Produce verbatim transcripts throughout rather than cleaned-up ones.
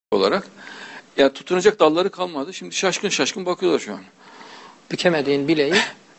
olarak. Ya tutunacak dalları kalmadı. Şimdi şaşkın şaşkın bakıyorlar şu an. Bükemediğin bileği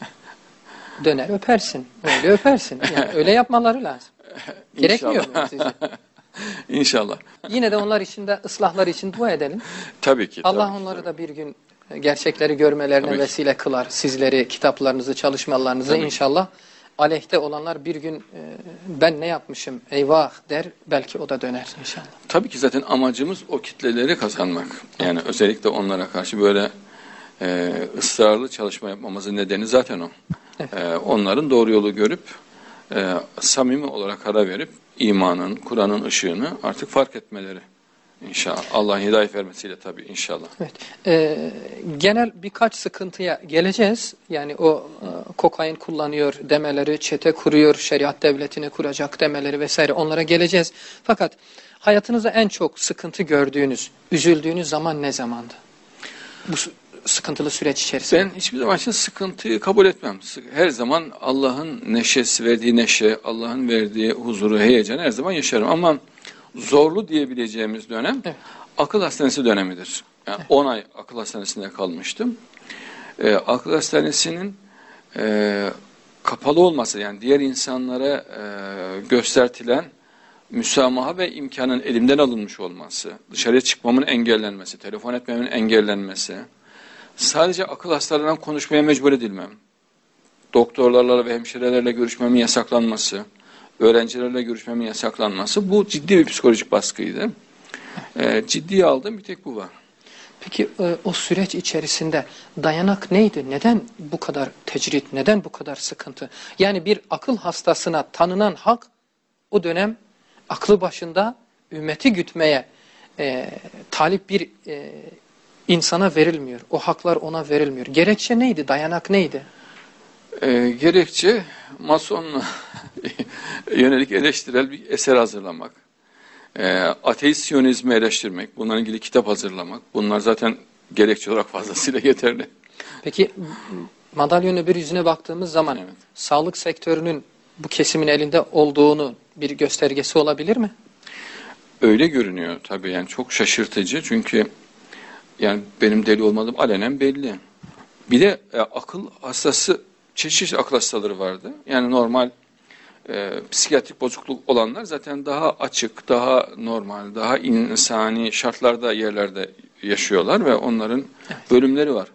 döner öpersin. Öyle öpersin. Yani öyle yapmaları lazım. Gerekmiyor mu sizce? İnşallah. Yine de onlar için de ıslahları için dua edelim. Tabii ki. Allah tabii, onları tabii. da bir gün gerçekleri görmelerine Tabii vesile kılar. Sizleri, kitaplarınızı, çalışmalarınızı Tabii. inşallah. Aleyhte olanlar bir gün e, ben ne yapmışım eyvah der. Belki o da döner inşallah. Tabii ki zaten amacımız o kitleleri kazanmak. Yani özellikle onlara karşı böyle e, ısrarlı çalışma yapmamızın nedeni zaten o. Evet. E, onların doğru yolu görüp e, samimi olarak karar verip imanın, Kur'an'ın ışığını artık fark etmeleri. İnşallah. Allah'ın hidayet vermesiyle tabii inşallah. Evet. Ee, genel birkaç sıkıntıya geleceğiz. Yani o e, kokain kullanıyor demeleri, çete kuruyor, şeriat devletini kuracak demeleri vesaire onlara geleceğiz. Fakat hayatınızda en çok sıkıntı gördüğünüz, üzüldüğünüz zaman ne zamandı? Bu sıkıntılı süreç içerisinde. Ben hiçbir zaman için sıkıntıyı kabul etmem. Her zaman Allah'ın neşesi, verdiği neşe, Allah'ın verdiği huzuru, heyecanı her zaman yaşarım. Ama zorlu diyebileceğimiz dönem evet. akıl hastanesi dönemidir. Yani on ay akıl hastanesinde kalmıştım. Ee, akıl hastanesinin e, kapalı olması, yani diğer insanlara e, göstertilen müsamaha ve imkanın elimden alınmış olması, dışarıya çıkmamın engellenmesi, telefon etmemin engellenmesi, sadece akıl hastalarından konuşmaya mecbur edilmem, doktorlarla ve hemşirelerle görüşmemin yasaklanması, öğrencilerle görüşmemin yasaklanması, bu ciddi bir psikolojik baskıydı. E, ciddiye aldığım bir tek bu var. Peki e, o süreç içerisinde dayanak neydi? Neden bu kadar tecrit, neden bu kadar sıkıntı? Yani bir akıl hastasına tanınan hak o dönem aklı başında ümmeti gütmeye e, talip bir e, insana verilmiyor. O haklar ona verilmiyor. Gerekçe neydi? Dayanak neydi? E, gerekçe Mason'la yönelik eleştirel bir eser hazırlamak. E, ateist Siyonizmi eleştirmek, bunlarla ilgili kitap hazırlamak. Bunlar zaten gerekçe olarak fazlasıyla yeterli. Peki madalyonun öbür yüzüne baktığımız zaman evet. sağlık sektörünün bu kesimin elinde olduğunu bir göstergesi olabilir mi? Öyle görünüyor tabii, yani çok şaşırtıcı çünkü yani benim deli olmadığım alenen belli. Bir de e, akıl hastası, çeşitli akıl hastaları vardı. Yani normal e, psikiyatrik bozukluk olanlar zaten daha açık, daha normal, daha insani şartlarda, yerlerde yaşıyorlar ve onların evet. bölümleri var.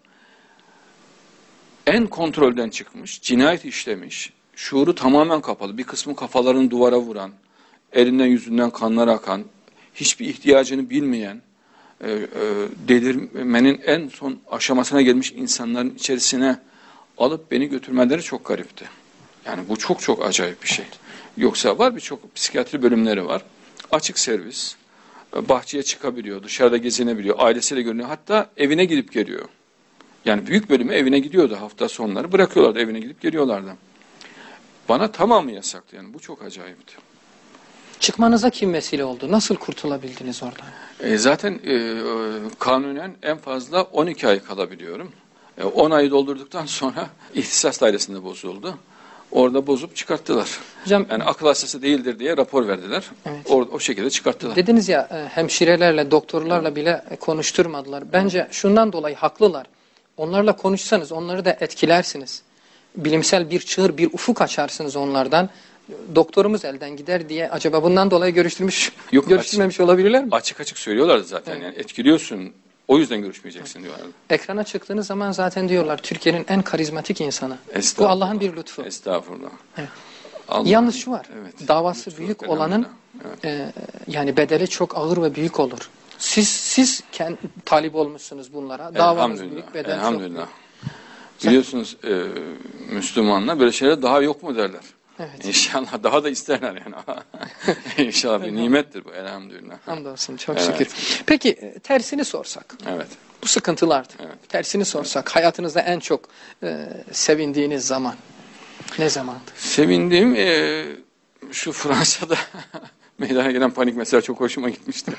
En kontrolden çıkmış, cinayet işlemiş, şuuru tamamen kapalı, bir kısmı kafalarını duvara vuran, elinden yüzünden kanlar akan, hiçbir ihtiyacını bilmeyen, e, e, delirmenin en son aşamasına gelmiş insanların içerisine alıp beni götürmeleri çok garipti. Yani bu çok çok acayip bir şey. Yoksa var birçok psikiyatri bölümleri var. Açık servis, bahçeye çıkabiliyor, dışarıda gezinebiliyor, ailesiyle görünüyor. Hatta evine gidip geliyor. Yani büyük bölümü evine gidiyordu hafta sonları. Bırakıyorlardı, evine gidip geliyorlardı. Bana tamamı yasaktı yani. Bu çok acayipti. Çıkmanıza kim vesile oldu? Nasıl kurtulabildiniz oradan? E, zaten e, kanunen en fazla on iki ay kalabiliyorum. E, on ayı doldurduktan sonra ihtisas dairesinde bozuldu. Orada bozup çıkarttılar. Hocam, yani akıl hastası değildir diye rapor verdiler. Evet. O, o şekilde çıkarttılar. Dediniz ya hemşirelerle, doktorlarla evet. bile konuşturmadılar. Bence şundan dolayı haklılar. Onlarla konuşsanız onları da etkilersiniz. Bilimsel bir çığır, bir ufuk açarsınız onlardan. Doktorumuz elden gider diye acaba bundan dolayı görüştürmüş, Yok, görüştürmemiş açık, olabilirler mi? Açık açık söylüyorlardı zaten. Evet. Yani etkiliyorsun. O yüzden görüşmeyeceksin evet. diyorlar. Ekrana çıktığınız zaman zaten diyorlar Türkiye'nin en karizmatik insanı. Bu Allah'ın bir lütfu. Estağfurullah. Evet. Yalnız şu var. Evet. Davası lütfu, büyük olanın evet. e, yani bedeli çok ağır ve büyük olur. Siz siz kendi talip olmuşsunuz bunlara. Davanız büyük, bedel Elhamdülillah. Çok biliyorsunuz e, Müslümanlar böyle şeyler daha yok mu derler. Evet. İnşallah daha da isterler yani. İnşallah bir nimettir bu elhamdülillah. Hamdolsun çok evet. şükür. Peki tersini sorsak. Evet. Bu sıkıntılardı. Evet. Tersini sorsak evet. hayatınızda en çok e, sevindiğiniz zaman ne zamandı? Sevindiğim e, şu Fransa'da meydana gelen panik mesela çok hoşuma gitmişti.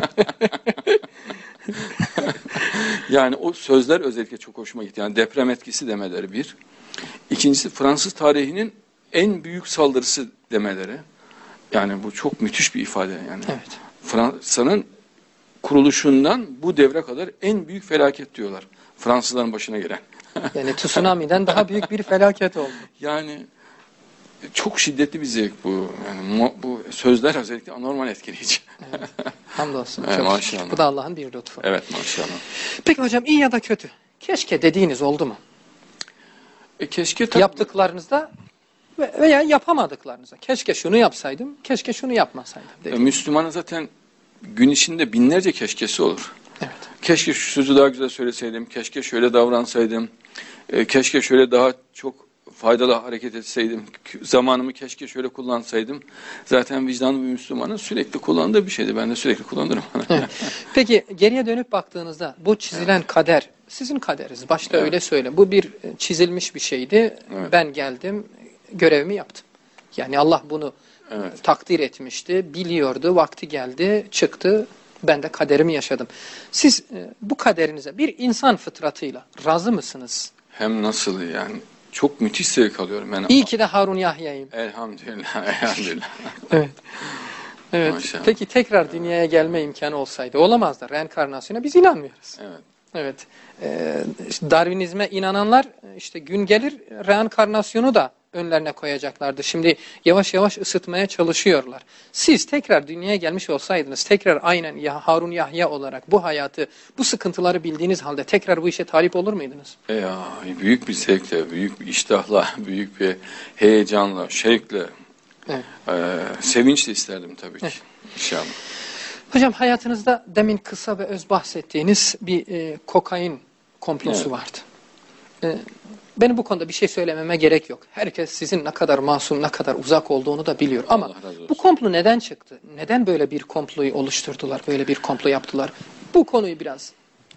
Yani o sözler özellikle çok hoşuma gitti. Yani deprem etkisi demeleri bir. İkincisi Fransız tarihinin en büyük saldırısı demeleri. Yani bu çok müthiş bir ifade yani. Evet. Fransa'nın kuruluşundan bu devre kadar en büyük felaket diyorlar. Fransızların başına gelen. Yani tsunami'den daha büyük bir felaket oldu. Yani çok şiddetli bir zevk bu. Yani bu sözler özellikle anormal etkileyici. Evet. Hamdolsun. Evet, Çok maşallah. şükür. Bu da Allah'ın bir lütfu. Evet, maşallah. Peki hocam, iyi ya da kötü, keşke dediğiniz oldu mu? E, keşke tabii. Yaptıklarınızda veya yapamadıklarınızda. Keşke şunu yapsaydım, keşke şunu yapmasaydım E, dedi. Müslümanın zaten gün içinde binlerce keşkesi olur. Evet. Keşke şu sözü daha güzel söyleseydim, keşke şöyle davransaydım, e, keşke şöyle daha çok faydalı hareket etseydim, zamanımı keşke şöyle kullansaydım. Zaten vicdanlı bir Müslümanın sürekli kullandığı bir şeydi. Ben de sürekli kullanırım. Evet. Peki geriye dönüp baktığınızda bu çizilen evet. kader, sizin kaderiniz. Başta evet. öyle söyle. Bu bir çizilmiş bir şeydi. Evet. Ben geldim, görevimi yaptım. Yani Allah bunu evet. takdir etmişti, biliyordu, vakti geldi, çıktı. Ben de kaderimi yaşadım. Siz bu kaderinize bir insan fıtratıyla razı mısınız? Hem nasıl yani? Çok müthiş zevk alıyorum. Yani, İyi ki de Harun Yahya'yım. Elhamdülillah, elhamdülillah. Evet. Evet. Maşallah. Peki tekrar dünyaya gelme imkanı olsaydı, olamaz da reenkarnasyona biz inanmıyoruz. Evet. Evet. Ee, işte Darwinizme inananlar işte gün gelir reenkarnasyonu da önlerine koyacaklardı. Şimdi yavaş yavaş ısıtmaya çalışıyorlar. Siz tekrar dünyaya gelmiş olsaydınız, tekrar aynen ya Harun Yahya olarak bu hayatı, bu sıkıntıları bildiğiniz halde tekrar bu işe talip olur muydunuz? E ya, büyük bir zevkle, büyük bir iştahla, büyük bir heyecanla, şevkle, evet. e, sevinçle isterdim tabii ki. Evet. İnşallah. Hocam hayatınızda demin kısa ve öz bahsettiğiniz bir e, kokain komplosu evet. vardı. E, benim bu konuda bir şey söylememe gerek yok. Herkes sizin ne kadar masum, ne kadar uzak olduğunu da biliyor. Ama bu komplo neden çıktı? Neden böyle bir komployu oluşturdular, böyle bir komplo yaptılar? Bu konuyu biraz...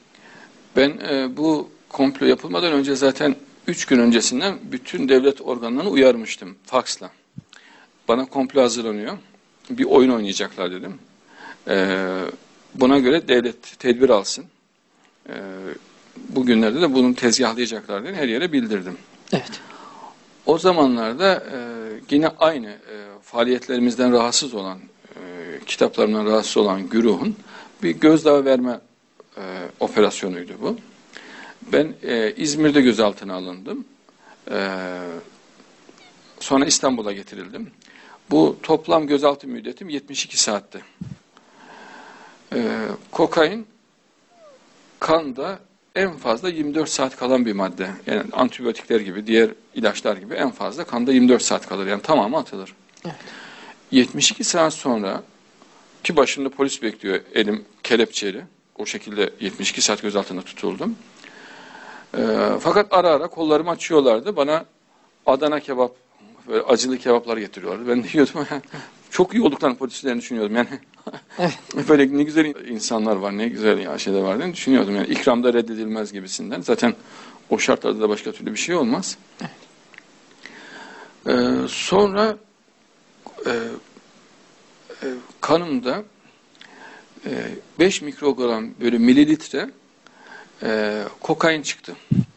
Ben e, bu komplo yapılmadan önce zaten üç gün öncesinden bütün devlet organlarını uyarmıştım faksla. Bana komplo hazırlanıyor. Bir oyun oynayacaklar dedim. Ee, buna göre devlet tedbir alsın. Ee, bugünlerde de bunu tezgahlayacaklar diye her yere bildirdim. Evet. O zamanlarda e, yine aynı e, faaliyetlerimizden rahatsız olan, e, kitaplarımdan rahatsız olan güruhun bir gözdağı verme e, operasyonuydu bu. Ben e, İzmir'de gözaltına alındım. E, sonra İstanbul'a getirildim. Bu toplam gözaltı müddetim yetmiş iki saatti. Ee, kokain kanda en fazla yirmi dört saat kalan bir madde. Yani antibiyotikler gibi, diğer ilaçlar gibi en fazla kanda yirmi dört saat kalır. Yani tamamı atılır. Evet. yetmiş iki saat sonra ki başımda polis bekliyor, elim kelepçeli. O şekilde yetmiş iki saat gözaltında tutuldum. Ee, fakat ara ara kollarımı açıyorlardı. Bana Adana kebap, böyle acılı kebaplar getiriyorlardı. Ben de yiyordum. Çok iyi olduklarını polislerini düşünüyordum. Yani böyle ne güzel insanlar var, ne güzel şeyler var diye düşünüyordum. Yani ikramda reddedilmez gibisinden. Zaten o şartlarda da başka türlü bir şey olmaz. Ee, sonra e, e, kanımda e, beş mikrogram böyle mililitre e, kokain çıktı.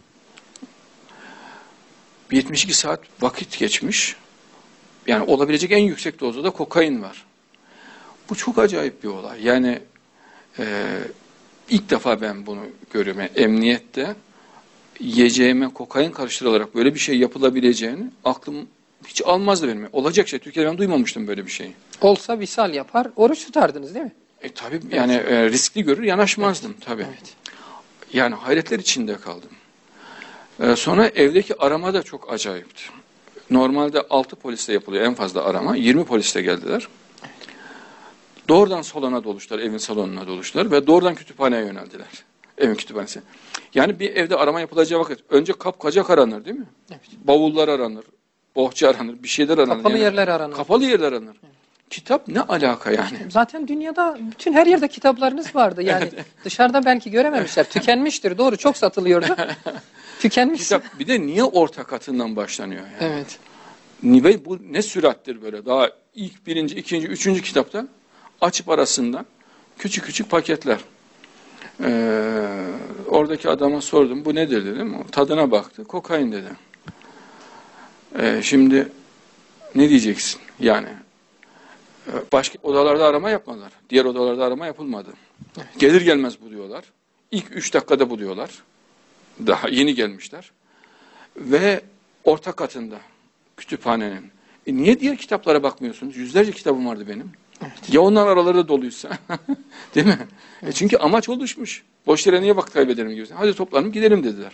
yetmiş iki saat vakit geçmiş. Yani olabilecek en yüksek dozda da kokain var. Bu çok acayip bir olay. Yani e, ilk defa ben bunu görüyorum. Yani emniyette yiyeceğime kokain karıştırılarak böyle bir şey yapılabileceğini aklım hiç almazdı benim. Olacak şey. Türkiye'de ben duymamıştım böyle bir şeyi. Olsa visal yapar, oruç tutardınız değil mi? E tabii yani e, riskli görür, yanaşmazdım evet. tabii. Evet. Yani hayretler içinde kaldım. E, sonra evdeki arama da çok acayipti. Normalde altı polisle yapılıyor en fazla arama. yirmi polisle geldiler. Evet. Doğrudan salona doluştular, evin salonuna doluştular ve doğrudan kütüphaneye yöneldiler. Evin kütüphanesi. Yani bir evde arama yapılacağı vakit önce kapkacak aranır değil mi? Evet. Bavullar aranır, bohça aranır, bir şeyler aranır. Kapalı yani, yerler aranır. Kapalı yerler aranır. Evet. Kitap ne alaka yani? Zaten dünyada bütün her yerde kitaplarınız vardı. Yani evet. Dışarıda belki görememişler. Tükenmiştir. Doğru, çok satılıyordu. Tükenmiş. Kitap bir de niye orta katından başlanıyor yani? Evet. Niye bu ne sürattir böyle? Daha ilk birinci, ikinci, üçüncü kitapta açıp arasından küçük küçük paketler. Ee, oradaki adama sordum. Bu nedir dedim. Tadına baktı. Kokain dedi. Ee, şimdi ne diyeceksin? Yani başka odalarda arama yapmadılar. Diğer odalarda arama yapılmadı. Evet. Gelir gelmez buluyorlar. İlk üç dakikada buluyorlar. Daha yeni gelmişler. Ve orta katında kütüphanenin. E niye diğer kitaplara bakmıyorsunuz? Yüzlerce kitabım vardı benim. Evet. Ya onların araları doluysa. Değil mi? Evet. E çünkü amaç oluşmuş. Boş yere niye vakit kaybederim gibi. Hadi toplanıp gidelim dediler.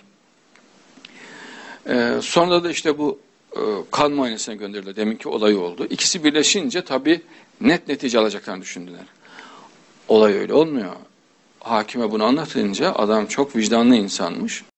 Ee, sonra da işte bu e, kan muayenesine gönderildi. Deminki olay oldu. İkisi birleşince tabii net netice alacaklarını düşündüler. Olay öyle olmuyor. Hakime bunu anlatınca adam çok vicdanlı insanmış.